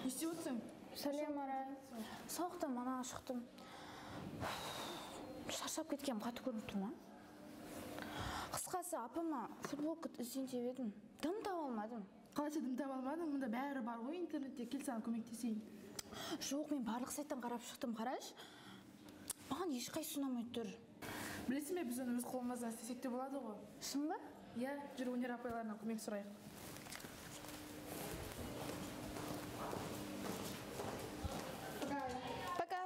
Не істеп отырсың? Сәлем, Арай. Сауықтан мана шықтым. Шаршап кеткенім қатты көрініп тұр ма? Қысқасы, апама футболка іздейін деп едім. Дым таба алмадым. Қалайша дым таба алмадың? Мұнда бәрі бар ғой интернетте. Кел саған көмектесейін. Жоқ, мен барлық сайттан қарап шықтым, қараш. Маған ешқайсысы ұнамай тұр. Білесің бе, біз оны өз қолымыздан істесек те болады ғой. Шын ба? Иә, жүр өнер апайларынан көмек сұрайық. Пока.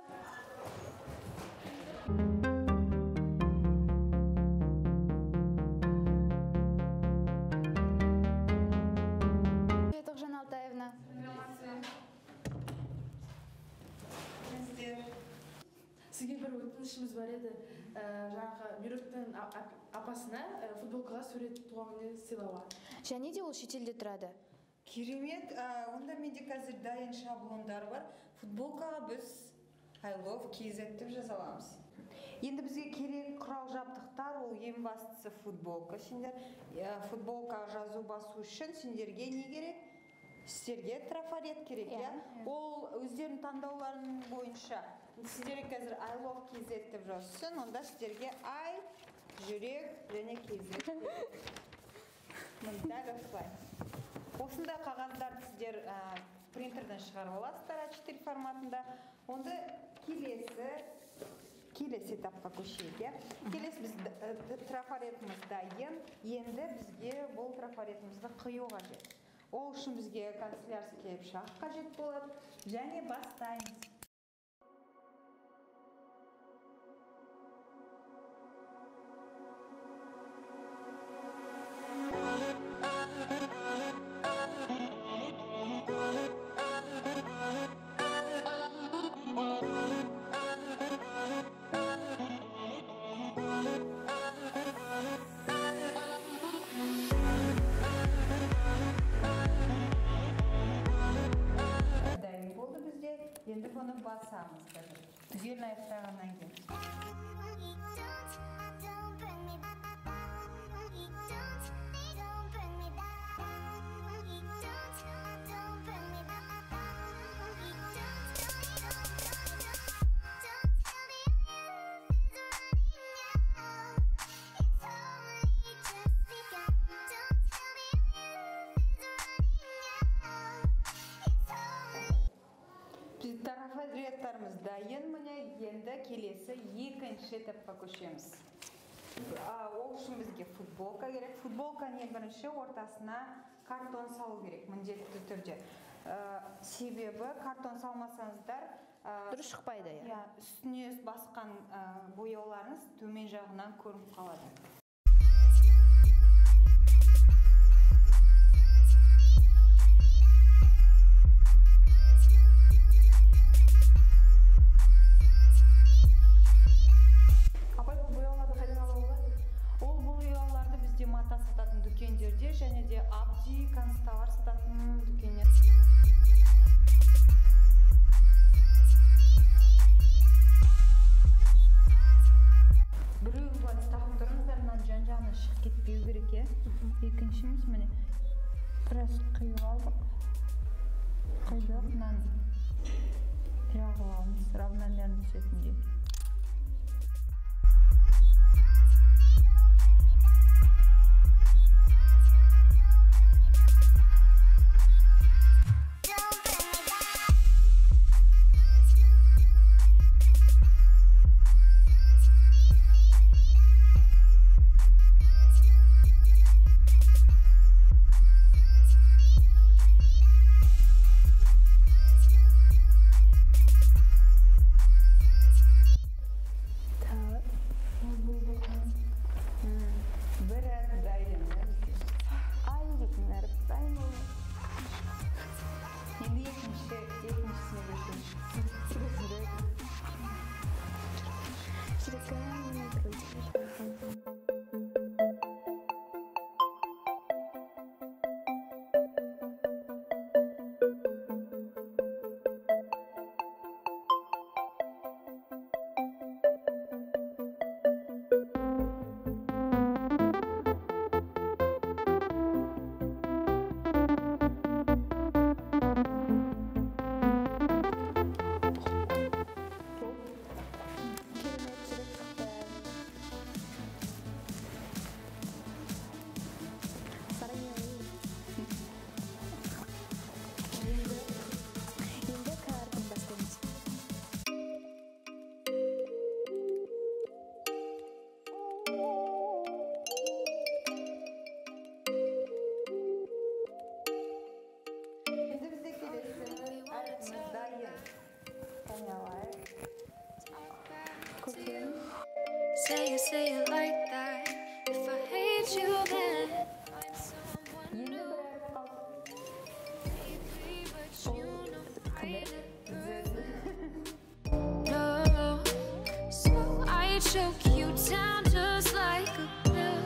Привет, Окжан Алтаевна. Сізге бір өтінішіміз бар еді. Жаңағы Меруттің апасына футболкаға сурет туған күніне сыйлауға. Және де ол шетелде тұрады. Керемет, онда менде қазір дайын шаблондар бар. Футболкаға біз I love KZ деп жаза аламыз. Енді бізге керек құрал жабдықтар, ол ең бастысы футболка. Сендер футболкаға жазу басу үшін сендерге не керек? Сіздерге трафарет керек, иә? Ол өздерінің таңдауларының бойынша. Сіздерге қазір I love KZ деп жазсын, онда сіздерге I, жүрек және KZ. Мында осылай. Осында қағаздарды сіздер принтерден шығарып аласыздар А4 форматында. Онда келесі этапқа көшейік. Келесі біз трафаретіміз дайын. Енді бізге бұл трафаретімізді қию қажет. Ол үшін бізге канцелярский пышақ қажет болады. Және бастаймыз. Дайын болды бізде. Енді бұны басамыз қазір. Түгел аяқтағаннан кейін. Трафареттарымыз дайын, міне енді келесі екінші этапқа көшеміз. Ол үшін бізге футболка керек. Футболканы ең бірінші ортасына картон салу керек, міндетті түрде. Себебі картон салмасаңыздар, Дұрыс шықпайды, иә. Үстіне басқан бояуларыңыз төмен жағынан көрініп қалады. Мата сататын дүкендерде және де Абди канцтовар сататын дүкендер. Біреуін былай ұстап тұрыңыздар, мына жан-жағына шығып кетпеу керек, екіншіміз міне біраз қиып алдық. Қидық, мынаны жағып аламыз, равномерно түсетіндей. Дайын. Say it like that. If I hate you, then find someone new. Maybe, but you know I never. No, so I choke you down just like a pill.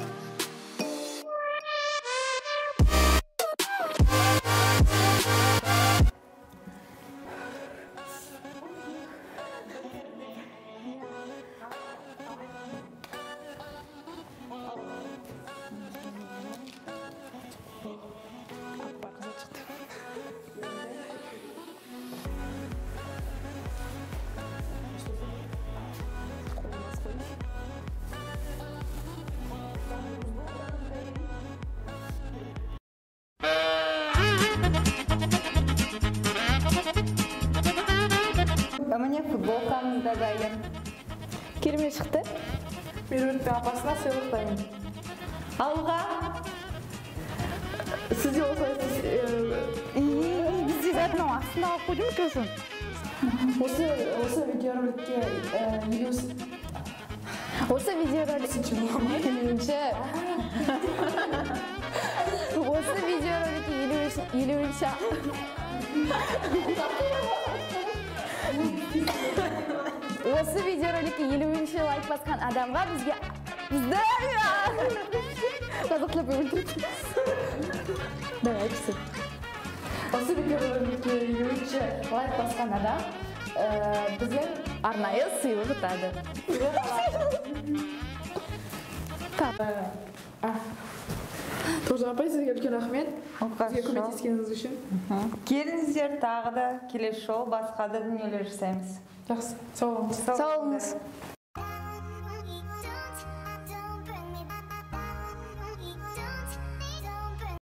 Міне футболкамыз да дайын. Керемет шықты. Меруерттің апасына сыйлық дайын. Алға. Сіз де осылай Біз де затының астына алып қойдым көзін. осы видеороликке Осы видеоролик... Осы видеороликке 50-ші лайк басқан адамға бізді қазақлап өлтірді. Давай, кісі. осы видеороликке 50-ші лайк басқан адам бізден Арнайы сыйлық ұтады. Тоғжан апай, сізге үлкен рахмет. Бізге көмектескеніңіз үшін. Келіңіздер тағы да келесі жолы басқа да дүниелер жасаймыз. Жақсы, сау болыңыз. Сау болыңыз.